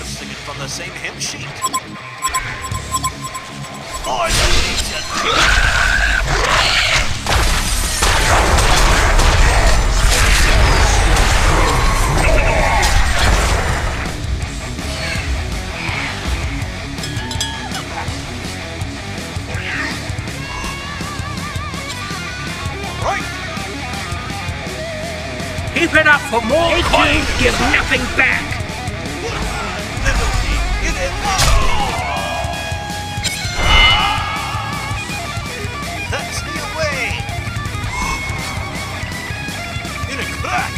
was singing from the same hymn sheet. For the Legion! Keep it up for more coins, give nothing back! Liberty in it. That's me away! In a crack!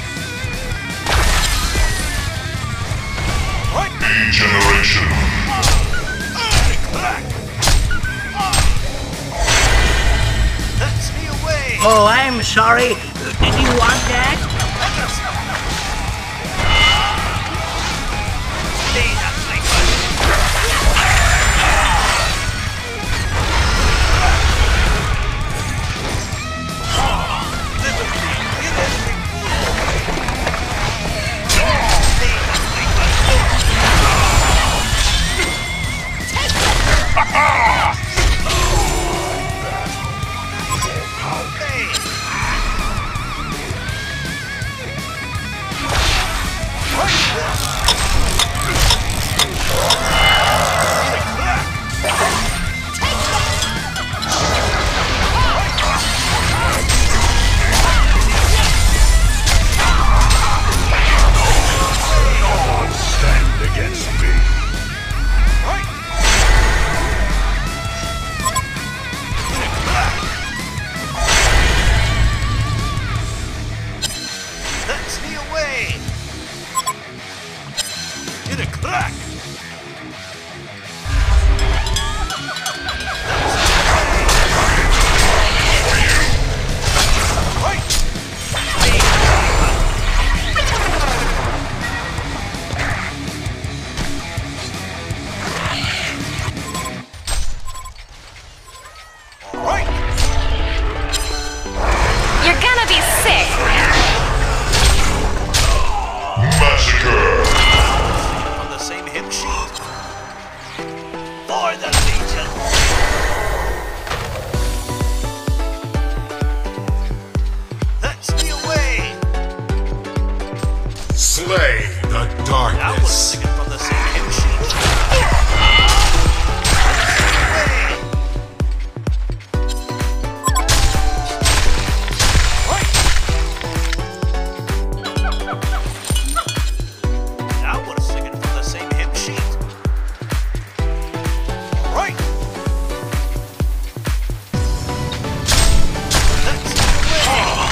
Right! Degeneration. In a crack! That's me away! Oh, I'm sorry. Did you want that? Slay the darkness. I was singing from the same hymn sheet. I was singing from the same hymn sheet. Right. That's the way.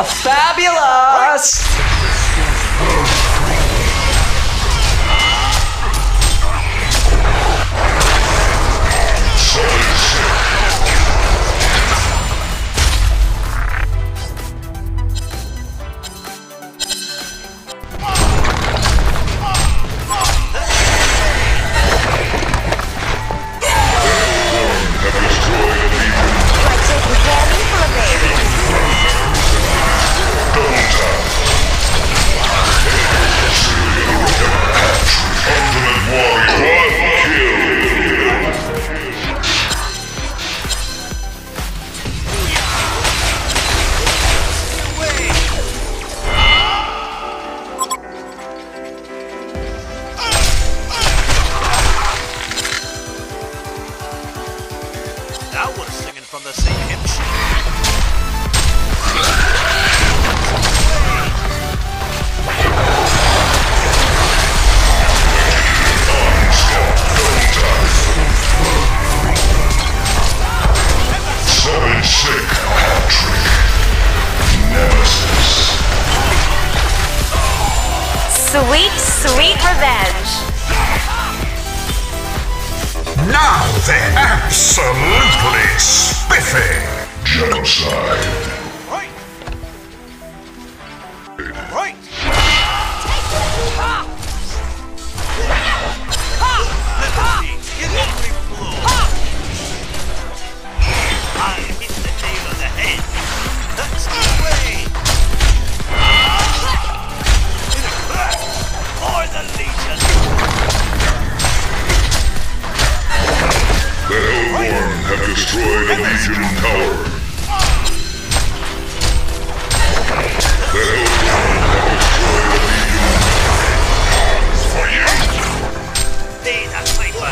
Fabulous! Now we're singing from the same hymn sheet. Solid sick hat-trick. Nemesis. Sweet, sweet revenge. Now then, absolutely spiffy. Genocide. Right. Right. Liberty, give every blow. I'll hit the nail on the head. That's the way. For the Legion. The Hellborn have destroyed a Legion tower. The Hellborn have destroyed a Legion tower. For you! Be the Viper.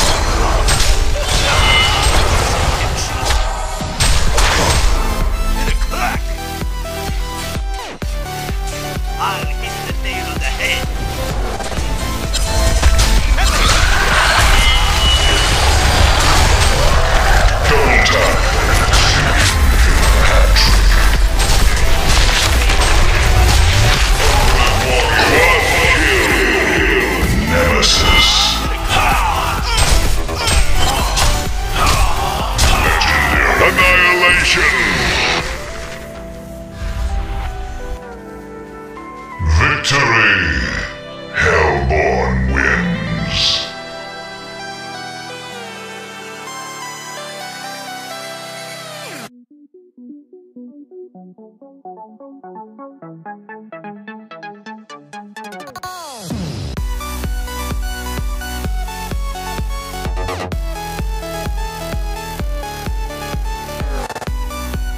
In a crack. I'll hit the nail on the head. Double tap. Hat-trick. Nemesis. Legendary. Annihilation. Victory. Hellborn wins.